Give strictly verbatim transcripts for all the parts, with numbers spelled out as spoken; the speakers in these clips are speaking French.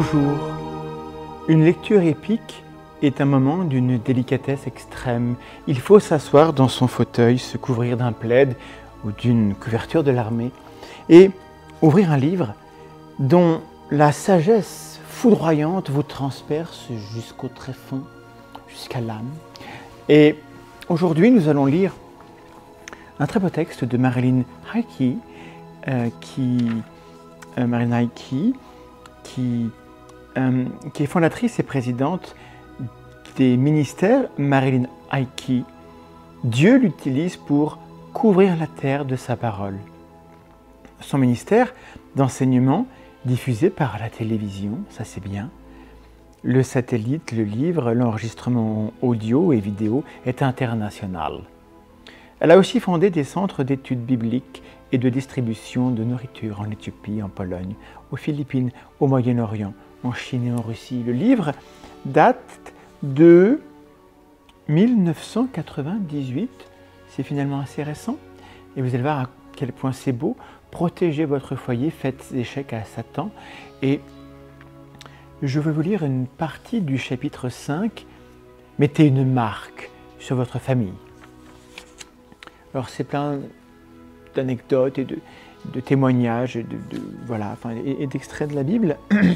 Bonjour. Une lecture épique est un moment d'une délicatesse extrême. Il faut s'asseoir dans son fauteuil, se couvrir d'un plaid ou d'une couverture de l'armée et ouvrir un livre dont la sagesse foudroyante vous transperce jusqu'au tréfonds, jusqu'à l'âme. Et aujourd'hui, nous allons lire un très beau texte de Marilyn Hickey, euh, qui, euh, Marilyn Hickey, qui, euh, qui est fondatrice et présidente des ministères Marilyn Hickey. Dieu l'utilise pour couvrir la terre de sa parole. Son ministère d'enseignement, diffusé par la télévision, ça c'est bien. Le satellite, le livre, l'enregistrement audio et vidéo est international. Elle a aussi fondé des centres d'études bibliques et de distribution de nourriture en Éthiopie, en Pologne, aux Philippines, au Moyen-Orient, en Chine et en Russie. Le livre date de mille neuf cent quatre-vingt-dix-huit, c'est finalement assez récent, et vous allez voir à quel point c'est beau. Protégez votre foyer, faites échec à Satan. Et je vais vous lire une partie du chapitre cinq, mettez une marque sur votre famille. Alors c'est plein d'anecdotes et de, de témoignages, et de, de, voilà, enfin, et, et d'extraits de la Bible.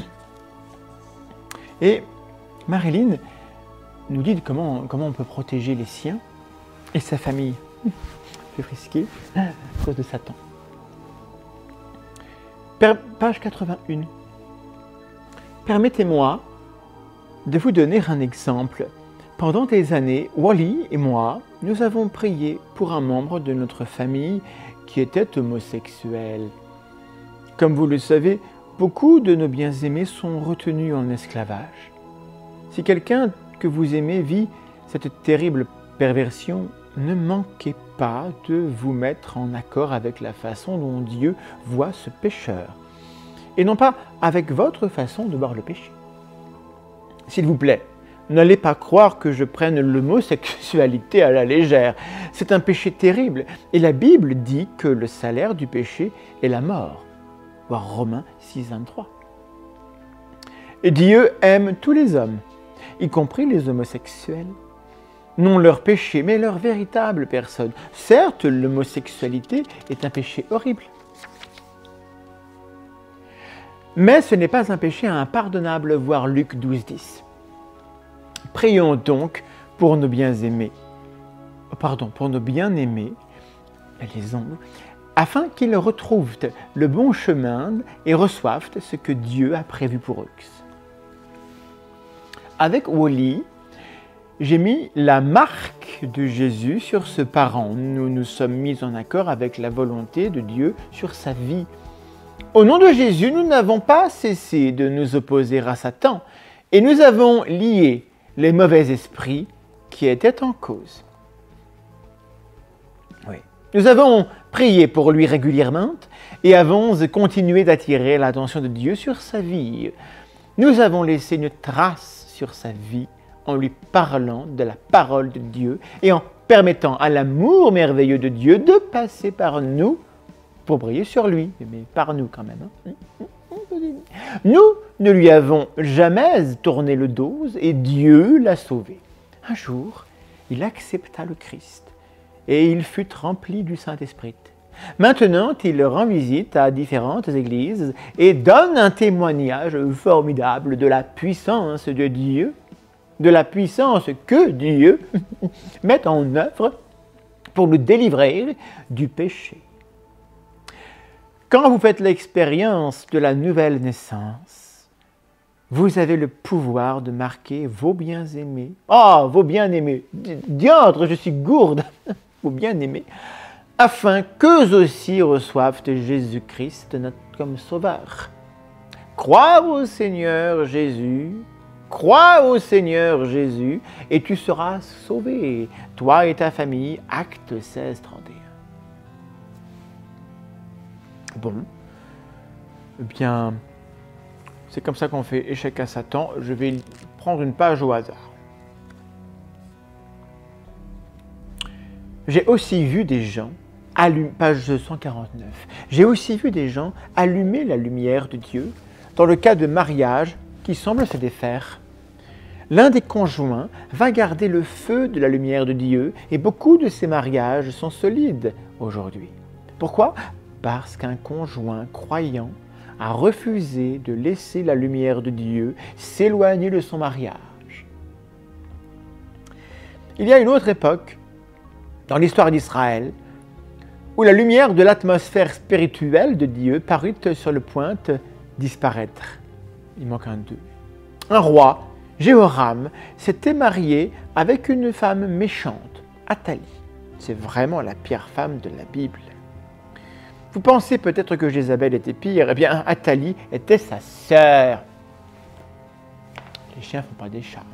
Et Marilyn nous dit comment, comment on peut protéger les siens et sa famille. C'est frisqué à cause de Satan. Page quatre-vingt-un. Permettez-moi de vous donner un exemple. Pendant des années, Wally et moi, nous avons prié pour un membre de notre famille qui était homosexuel. Comme vous le savez, beaucoup de nos bien-aimés sont retenus en esclavage. Si quelqu'un que vous aimez vit cette terrible perversion, ne manquez pas de vous mettre en accord avec la façon dont Dieu voit ce pécheur, et non pas avec votre façon de voir le péché. S'il vous plaît, n'allez pas croire que je prenne l'homosexualité à la légère. C'est un péché terrible, et la Bible dit que le salaire du péché est la mort. Voir Romains six, vingt-trois. Et Dieu aime tous les hommes, y compris les homosexuels. Non leur péché, mais leur véritable personne. Certes, l'homosexualité est un péché horrible. Mais ce n'est pas un péché impardonnable, voir Luc douze, dix. Prions donc pour nos bien-aimés, pardon, pour nos bien-aimés, les hommes, afin qu'ils retrouvent le bon chemin et reçoivent ce que Dieu a prévu pour eux. Avec Wally, j'ai mis la marque de Jésus sur ce parent. Nous nous sommes mis en accord avec la volonté de Dieu sur sa vie. Au nom de Jésus, nous n'avons pas cessé de nous opposer à Satan et nous avons lié les mauvais esprits qui étaient en cause. Oui. Nous avons prié pour lui régulièrement et avons continué d'attirer l'attention de Dieu sur sa vie. Nous avons laissé une trace sur sa vie en lui parlant de la parole de Dieu et en permettant à l'amour merveilleux de Dieu de passer par nous pour briller sur lui, mais par nous quand même. Hein. Nous ne lui avons jamais tourné le dos et Dieu l'a sauvé. Un jour, il accepta le Christ et il fut rempli du Saint-Esprit. Maintenant, il rend visite à différentes églises et donne un témoignage formidable de la puissance de Dieu, de la puissance que Dieu met en œuvre pour nous délivrer du péché. Quand vous faites l'expérience de la nouvelle naissance, vous avez le pouvoir de marquer vos bien-aimés. Ah, vos bien-aimés, diantre, je suis gourde, vos bien-aimés, afin qu'eux aussi reçoivent Jésus-Christ notre comme sauveur. Crois au Seigneur Jésus, crois au Seigneur Jésus, et tu seras sauvé, toi et ta famille. Acte seize, trente et un. Bon, eh bien, c'est comme ça qu'on fait échec à Satan. Je vais prendre une page au hasard. J'ai aussi vu des gens, allumer, page cent quarante-neuf, j'ai aussi vu des gens allumer la lumière de Dieu dans le cas de mariage qui semble se défaire. L'un des conjoints va garder le feu de la lumière de Dieu et beaucoup de ces mariages sont solides aujourd'hui. Pourquoi? Parce qu'un conjoint croyant a refusé de laisser la lumière de Dieu s'éloigner de son mariage. Il y a une autre époque dans l'histoire d'Israël où la lumière de l'atmosphère spirituelle de Dieu parut sur le point de disparaître. Il manque un deux. Un roi, Jéhoram, s'était marié avec une femme méchante, Athalie. C'est vraiment la pire femme de la Bible. Vous pensez peut-être que Jézabel était pire, eh bien Athalie était sa sœur. Les chiens ne font pas des chats.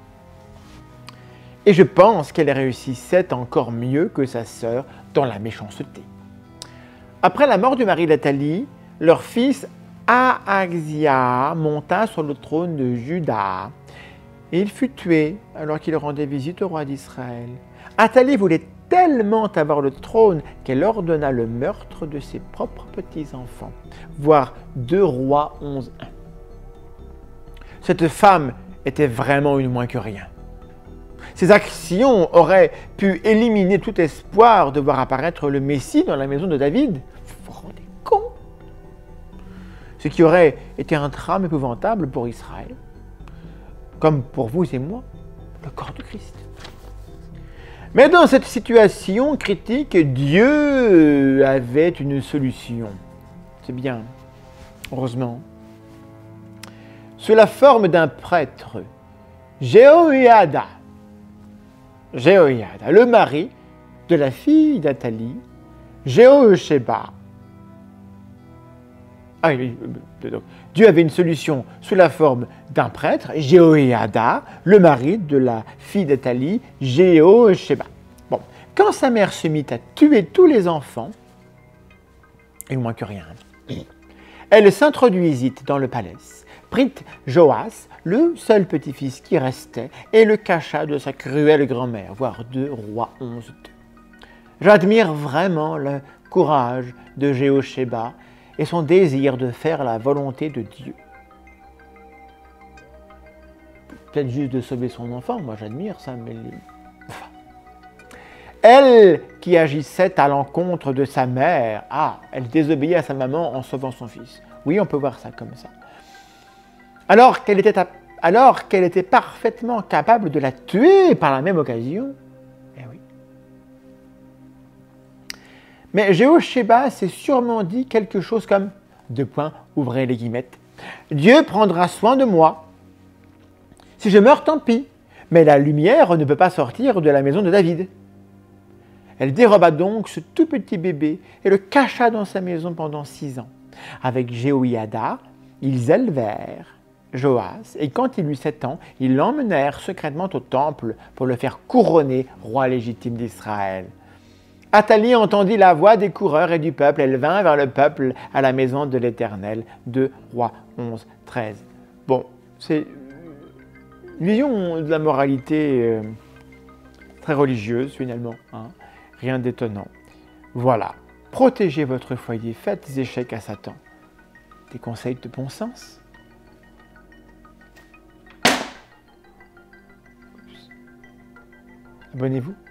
Et je pense qu'elle réussissait encore mieux que sa sœur dans la méchanceté. Après la mort du mari d'Athalie, leur fils Ahazia monta sur le trône de Juda. Et il fut tué alors qu'il rendait visite au roi d'Israël. Athalie voulait tellement avoir le trône qu'elle ordonna le meurtre de ses propres petits-enfants, voire deux rois onze un. Cette femme était vraiment une moins que rien. Ses actions auraient pu éliminer tout espoir de voir apparaître le Messie dans la maison de David. Vous vous rendez compte? Ce qui aurait été un drame épouvantable pour Israël, comme pour vous et moi, le corps de Christ. Mais dans cette situation critique, Dieu avait une solution. C'est bien, heureusement. Sous la forme d'un prêtre, Jéhoïada, Jéhoïada, le mari de la fille d'Athalie, Jéhosheba. Ah, oui, Dieu avait une solution sous la forme d'un prêtre, Jéhoïada, le mari de la fille d'Athalie, Jéhosheba. Bon, quand sa mère se mit à tuer tous les enfants, il ne manque rien, elle s'introduisit dans le palais, prit Joas, le seul petit-fils qui restait, et le cacha de sa cruelle grand-mère, voire deux rois onze deux. J'admire vraiment le courage de Jéhosheba et son désir de faire la volonté de Dieu. Peut-être juste de sauver son enfant, moi j'admire ça, mais... Enfin. Elle qui agissait à l'encontre de sa mère, ah, elle désobéit à sa maman en sauvant son fils. Oui, on peut voir ça comme ça. Alors qu'elle était, alors qu'elle était parfaitement capable de la tuer par la même occasion. Eh oui. Mais Jéhosheba s'est sûrement dit quelque chose comme, deux points, ouvrez les guillemettes, Dieu prendra soin de moi. Si je meurs, tant pis, mais la lumière ne peut pas sortir de la maison de David. Elle déroba donc ce tout petit bébé et le cacha dans sa maison pendant six ans. Avec Jéhoïada, ils élevèrent Joas, et quand il eut sept ans, ils l'emmenèrent secrètement au temple pour le faire couronner roi légitime d'Israël. Athalie entendit la voix des coureurs et du peuple, elle vint vers le peuple à la maison de l'Éternel. deux Rois onze treize. Bon, c'est une vision de la moralité euh, très religieuse finalement, hein. Rien d'étonnant. Voilà, protégez votre foyer, faites échec à Satan. Des conseils de bon sens. Abonnez-vous.